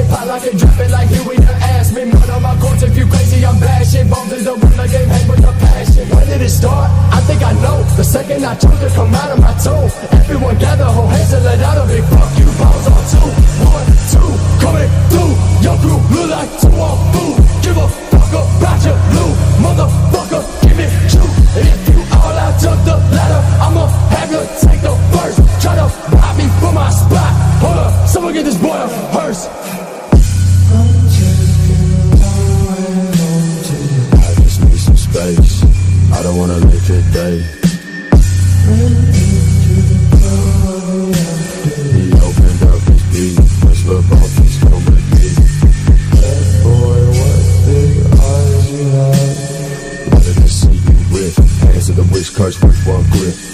Hot like a drop it like Huey to ask me. Run on my course if you crazy, I'm bashing. Bombs is the rhythm, game hang with the passion. When did it start? I think I know. The second I chose to come out of my tone. Everyone gather, hold hands and let out a big fuck you. Bombs on 2, 1, 2, coming through. Your crew look like 2 on food. Give a fuck about your loot, motherfucker, give it true. And if you all out to the ladder, I'ma have you take the first. Try to rob me from my spot. Hold up, someone get this boy a hearse. I just need some space. I don't wanna live today. He opened up his beat, whispered off his coming beat. That boy, what big eyes you have. Wanted to see you with hands of the wish curse with one grip.